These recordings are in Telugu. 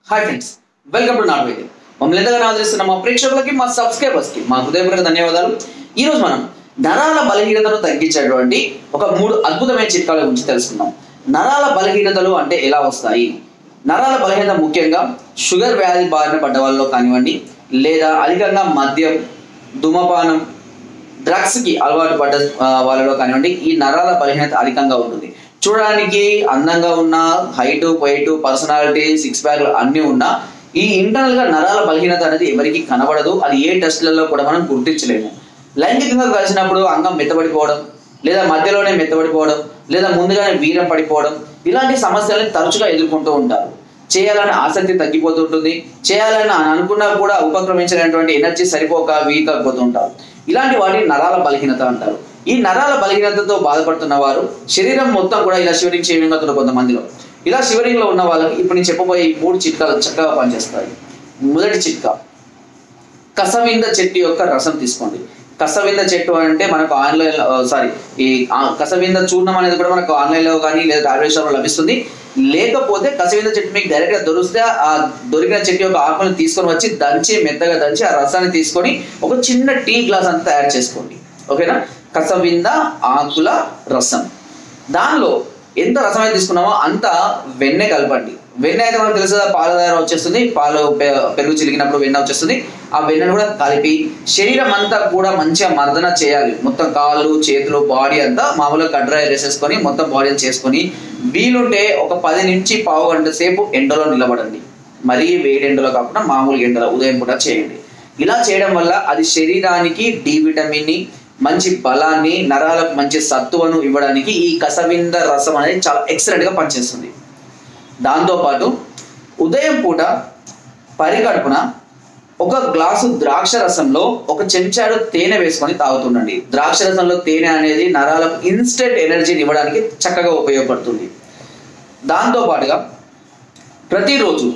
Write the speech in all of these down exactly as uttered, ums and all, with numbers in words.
హాయ్ ఫ్రెండ్స్, వెల్కమ్ టు నాట్ వైద్యం. మమ్మల్ని ఎంతగానో ఆదరిస్తున్న మా ప్రేక్షకులకి, మా సబ్స్క్రైబర్స్కి మా హృదయపూర్వక ధన్యవాదాలు. ఈరోజు మనం నరాల బలహీనతను తగ్గించేటువంటి ఒక మూడు అద్భుతమైన చిట్కాల గురించి తెలుసుకుందాం. నరాల బలహీనతలు అంటే ఎలా వస్తాయి? నరాల బలహీనత ముఖ్యంగా షుగర్ వ్యాధి బారిన పడ్డ వాళ్ళలో కానివ్వండి, లేదా అధికంగా మద్యం, ధూమపానం, డ్రగ్స్కి అలవాటు పడ్డ వాళ్ళలో కానివ్వండి, ఈ నరాల బలహీనత అధికంగా ఉంటుంది. చూడడానికి అందంగా ఉన్న height, weight, personality, six pack అన్నీ ఉన్నా ఈ ఇంటర్నల్ గా నరాల బలహీనత అనేది ఎవరికి కనబడదు. అది ఏ టెస్ట్లలో కూడా మనం గుర్తించలేము. లైంగికంగా కలిసినప్పుడు అంగం మెత్తబడిపోవడం, లేదా మధ్యలోనే మెత్తబడిపోవడం, లేదా ముందుగానే వీరం పడిపోవడం, ఇలాంటి సమస్యలను తరచుగా ఎదుర్కొంటూ ఉంటారు. చేయాలని ఆసక్తి తగ్గిపోతుంటుంది. చేయాలని అనుకున్నా కూడా ఉపక్రమించినటువంటి ఎనర్జీ సరిపోక వీక్ అయిపోతూ ఉంటారు. ఇలాంటి వాటిని నరాల బలహీనత అంటారు. ఈ నరాల బలహీనతతో బాధపడుతున్న వారు శరీరం మొత్తం కూడా ఇలా శివరింగ్ షేవింగ్ అవుతున్న కొంతమందిలో. ఇలా శివరింగ్ లో ఉన్న వాళ్ళకి ఇప్పుడు నేను చెప్పబోయే ఈ మూడు చిట్కాలు చక్కగా పనిచేస్తాయి. మొదటి చిట్కా, కసవింద చెట్టు యొక్క రసం తీసుకోండి. కసవింద చెట్టు అంటే మనకు ఆన్లైన్ సారీ ఈ కసవింద చూర్ణం అనేది కూడా మనకు ఆన్లైన్ లో కానీ లేదా టాబ్లెట్స్ లో లభిస్తుంది. లేకపోతే కసవింద చెట్టు మీకు డైరెక్ట్ గా దొరికితే ఆ దొరికిన చెట్టు యొక్క ఆకులను తీసుకొని వచ్చి దంచి మెత్తగా దంచి ఆ రసాన్ని తీసుకొని ఒక చిన్న టీ గ్లాస్ అంతా తయారు చేసుకోండి. ఓకేనా? కసవింద ఆకుల రసం. దానిలో ఎంత రసం అయితే తీసుకున్నామో అంత వెన్నె కలపండి. వెన్నె అయితే మనకు తెలుసు కదా, పాల తయారు వచ్చేస్తుంది. పాలు పెరుగు చిలికినప్పుడు వెన్న వచ్చేస్తుంది. ఆ వెన్నను కూడా కలిపి శరీరం అంతా కూడా మంచిగా మర్దన చేయాలి. మొత్తం కాళ్ళు, చేతులు, బాడీ అంతా మామూలుగా కట్ డ్రై వేసేసుకొని మొత్తం బాడీ చేసుకొని వీలుంటే ఒక పది నుంచి పావు గంట సేపు ఎండలో నిలబడండి. మరీ వేడి ఎండలో కాకుండా మామూలు ఎండలో ఉదయం పూట చేయండి. ఇలా చేయడం వల్ల అది శరీరానికి డి విటమిన్ ని, మంచి బలాన్ని, నరాలకు మంచి సత్తువను ఇవ్వడానికి ఈ కసవింద రసం అనేది చాలా ఎక్సలెంట్ గా పనిచేస్తుంది. దాంతోపాటు ఉదయం పూట పరిగడుపున ఒక గ్లాసు ద్రాక్ష రసంలో ఒక చెంచాడు తేనె వేసుకొని తాగుతుండండి. ద్రాక్ష రసంలో తేనె అనేది నరాలకు ఇన్స్టెంట్ ఎనర్జీని ఇవ్వడానికి చక్కగా ఉపయోగపడుతుంది. దాంతోపాటుగా ప్రతిరోజు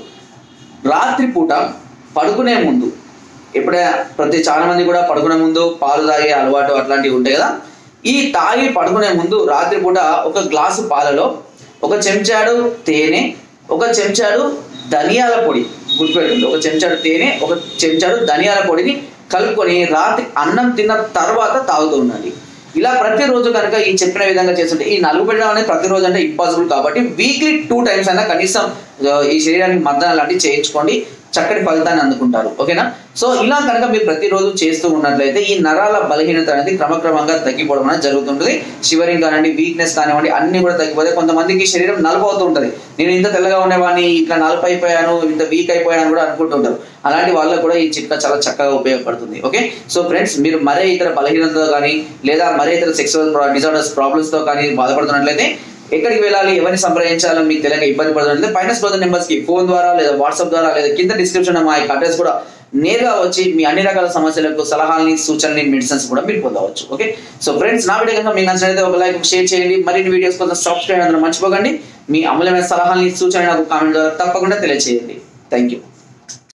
రాత్రిపూట పడుకునే ముందు, ఎప్పుడే ప్రతి చాలా మంది కూడా పడుకునే ముందు పాలు తాగే అలవాటు అట్లాంటివి ఉంటాయి కదా, ఈ తాగి పడుకునే ముందు రాత్రిపూట ఒక గ్లాసు పాలలో ఒక చెంచాడు తేనె, ఒక చెంచాడు ధనియాల పొడి, గుర్తుపెట్టండి, ఒక చెంచాడు తేనె, ఒక చెంచాడు ధనియాల పొడిని కలుపుకొని రాత్రి అన్నం తిన్న తర్వాత తాగుతూ ఉండండి. ఇలా ప్రతిరోజు కనుక ఈ చెప్పిన విధంగా చేస్తుంటే, ఈ నలుగు పెట్టడం అనేది ప్రతిరోజు అంటే ఇంపాసిబుల్ కాబట్టి వీక్లీ టూ టైమ్స్ అయినా కనీసం ఈ శరీరానికి మర్దన లాంటివి చేయించుకోండి. చక్కటి ఫలితాన్ని అందుకుంటారు. ఓకేనా? సో ఇలా కనుక మీరు ప్రతిరోజు చేస్తూ ఉన్నట్లయితే ఈ నరాల బలహీనత అనేది క్రమక్రమంగా తగ్గిపోవడం అనేది జరుగుతుంటుంది. షివరింగ్ కానివ్వండి, వీక్నెస్ కానివ్వండి, అన్ని కూడా తగ్గిపోతాయి. కొంతమందికి శరీరం నలుపు ఉంటుంది. నేను ఇంత తెల్లగా ఉండేవాడిని, ఇట్లా నలుపు అయిపోయాను, ఇంత వీక్ అయిపోయాను కూడా అనుకుంటుంటారు. అలాంటి వాళ్ళకు కూడా ఈ చిట్కా చాలా చక్కగా ఉపయోగపడుతుంది. ఓకే, సో ఫ్రెండ్స్, మీరు మరే ఇతర బలహీనతతో కానీ లేదా మరే ఇతర సెక్సువల్ డిజార్డర్స్ ప్రాబ్లమ్స్ తో కానీ బాధపడుతున్నట్లయితే ఎక్కడికి వెళ్ళాలి, ఎవరిని సంప్రదించాలో మీకు తెలియక ఇబ్బంది పడుతుంటే పైన స్క్రోల్ నెంబర్స్ కి ఫోన్ ద్వారా లేదా వాట్సాప్ ద్వారా లేదా కింద డిస్క్రిప్షన్ మా యొక్క అడ్రస్ కూడా నేరుగా వచ్చి మీ అన్ని రకాల సమస్యలకు సలహాలని, సూచనని, మెడిసిన్స్ కూడా మీరు పొందవచ్చు. ఓకే, సో ఫ్రెండ్స్, నా వీడియో కనుక మీకు నచ్చినట్లయితే ఒక లైక్, షేర్ చేయండి. మరిన్ని వీడియోస్ కోసం సబ్స్క్రైబ్ అందరూ మర్చిపోకండి. మీ అమూల్యమైన సలహాలని, సూచనలు నాకు కామెంట్ ద్వారా తప్పకుండా తెలియజేయండి. Thank you.